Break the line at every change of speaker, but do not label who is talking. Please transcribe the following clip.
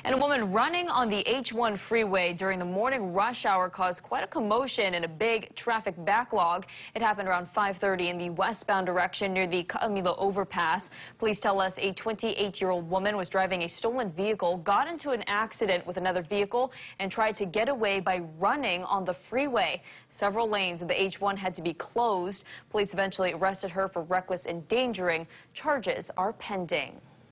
And a woman running on the H-1 Freeway during the morning rush hour caused quite a commotion and a big traffic backlog. It happened around 5:30 in the westbound direction near the Camilo overpass. Police tell us a 28-year-old woman was driving a stolen vehicle, got into an accident with another vehicle, and tried to get away by running on the freeway. Several lanes of the H-1 had to be closed. Police eventually arrested her for reckless endangering. Charges are pending.